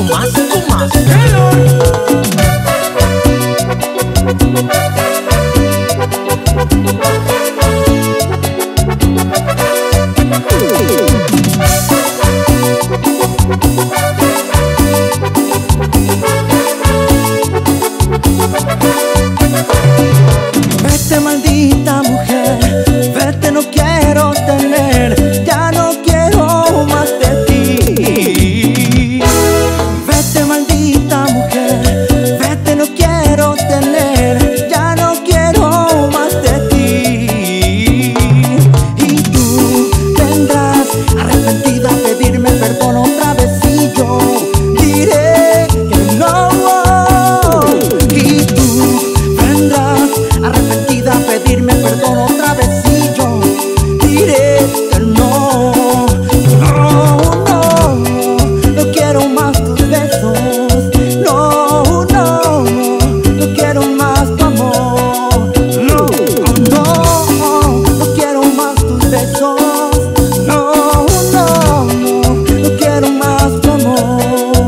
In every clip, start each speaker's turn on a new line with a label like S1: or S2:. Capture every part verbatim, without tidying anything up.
S1: más, con más. Hello.
S2: Vete, maldita mujer, vete, no quiero tener, ya no quiero más de ti. Vete, maldita mujer, vete, no quiero tener, ya no quiero más de ti. Y tú vendrás arrepentida a pedirme perdón otra vez y yo diré que no. Y tú vendrás arrepentida a pedirme perdón otra vez y yo diré que no. No, no, no quiero más tus besos. No, no, no quiero más tu amor. No, no, no quiero más tus besos. No, no, no quiero más tu amor.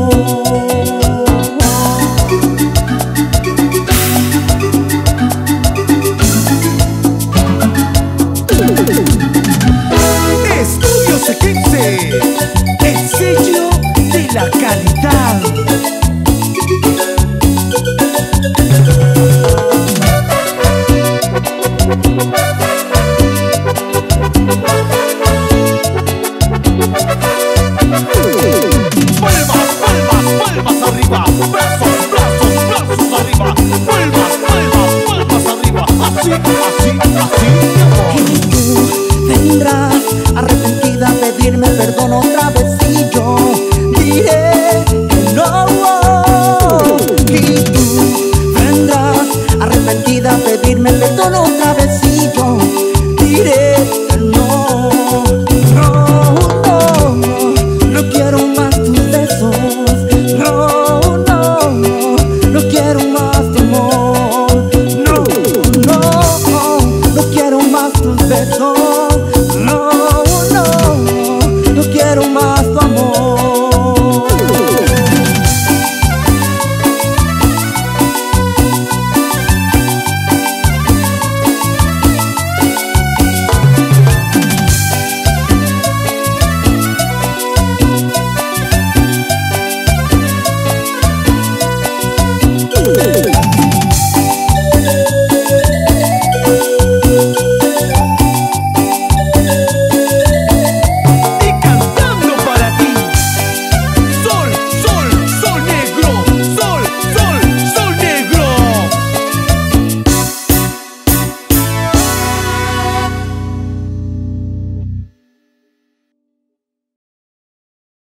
S1: Estudios quince, el sello de la calidad. Palmas, palmas, palmas arriba, brazos, brazos, brazos arriba, palmas, palmas, palmas arriba, así, así, así.